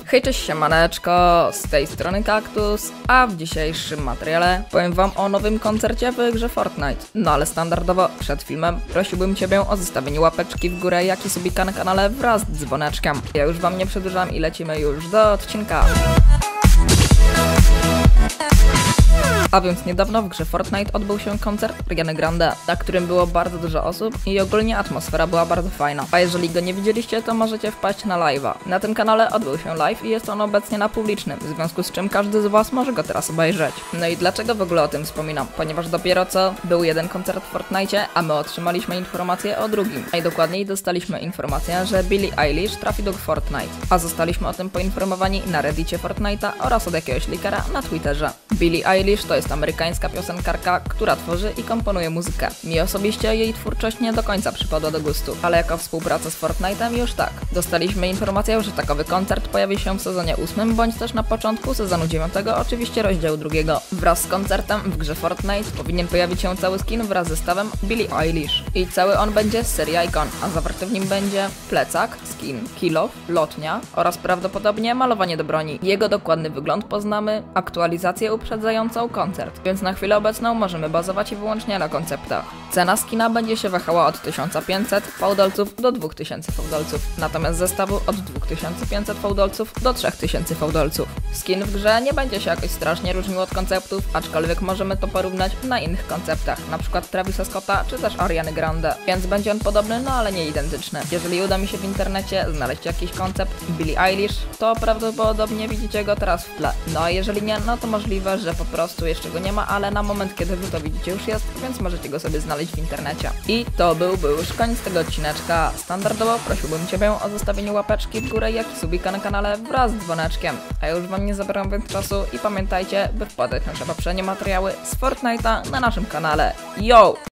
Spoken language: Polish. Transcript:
Hej, cześć, siemaneczko, z tej strony Kaktus, a w dzisiejszym materiale powiem wam o nowym koncercie w grze Fortnite. No ale standardowo przed filmem prosiłbym ciebie o zostawienie łapeczki w górę, jak i subika na kanale wraz z dzwoneczkiem. Ja już wam nie przedłużam i lecimy już do odcinka. A więc niedawno w grze Fortnite odbył się koncert Ariany Grande, na którym było bardzo dużo osób i ogólnie atmosfera była bardzo fajna. A jeżeli go nie widzieliście, to możecie wpaść na live'a. Na tym kanale odbył się live i jest on obecnie na publicznym, w związku z czym każdy z was może go teraz obejrzeć. No i dlaczego w ogóle o tym wspominam? Ponieważ dopiero co był jeden koncert w Fortnite, a my otrzymaliśmy informację o drugim. Najdokładniej dostaliśmy informację, że Billie Eilish trafi do Fortnite, a zostaliśmy o tym poinformowani na reddicie Fortnite'a oraz od jakiegoś leakera na Twitterze. Billie Eilish to jest amerykańska piosenkarka, która tworzy i komponuje muzykę. Mi osobiście jej twórczość nie do końca przypadła do gustu, ale jako współpraca z Fortnite'em już tak. Dostaliśmy informację, że takowy koncert pojawi się w sezonie 8, bądź też na początku sezonu 9, oczywiście rozdziału 2. Wraz z koncertem w grze Fortnite powinien pojawić się cały skin wraz ze zestawem Billie Eilish. I cały on będzie z serii Icon, a zawarty w nim będzie plecak, skin, kill off, lotnia oraz prawdopodobnie malowanie do broni. Jego dokładny wygląd poznamy, aktualizację uprzedzającą koncert, więc na chwilę obecną możemy bazować wyłącznie na konceptach. Cena skina będzie się wahała od 1500 fałdolców do 2000 fałdolców, natomiast zestawu od 2500 fałdolców do 3000 fałdolców. Skin w grze nie będzie się jakoś strasznie różnił od konceptów, aczkolwiek możemy to porównać na innych konceptach, np. Travisa Scotta czy też Ariany Grande, więc będzie on podobny, no ale nie identyczny. Jeżeli uda mi się w internecie znaleźć jakiś koncept Billie Eilish, to prawdopodobnie widzicie go teraz w tle. No a jeżeli nie, no to możliwe, że po prostu jeszcze go nie ma, ale na moment, kiedy wy to widzicie, już jest, więc możecie go sobie znaleźć w internecie. I to byłby już koniec tego odcineczka. Standardowo prosiłbym ciebie o zostawienie łapeczki w górę, jak i subika na kanale wraz z dzwoneczkiem. A ja już wam nie zabieram więcej czasu i pamiętajcie, by wpadać na nasze poprzednie materiały z Fortnite'a na naszym kanale. Yo!